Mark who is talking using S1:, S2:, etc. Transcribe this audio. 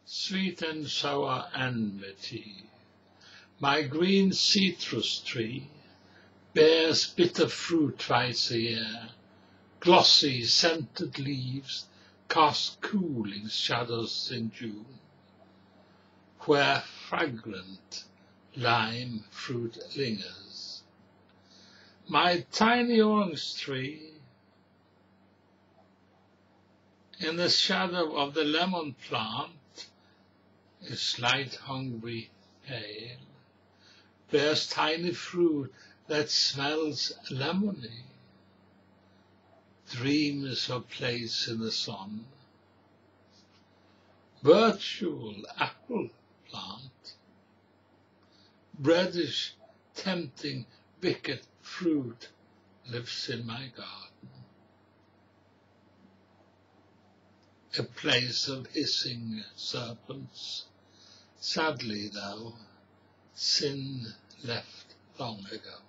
S1: sweet and sour enmity. My green citrus tree bears bitter fruit twice a year. Glossy, scented leaves cast cooling shadows in June, where fragrant lime fruit lingers. My tiny orange tree, in the shadow of the lemon plant, is light hungry pale, bears tiny fruit that smells lemony, dreams of place in the sun. Virtual apple plant, reddish, tempting, wicked fruit lives in my garden. A place of hissing serpents, sadly though, sin left long ago.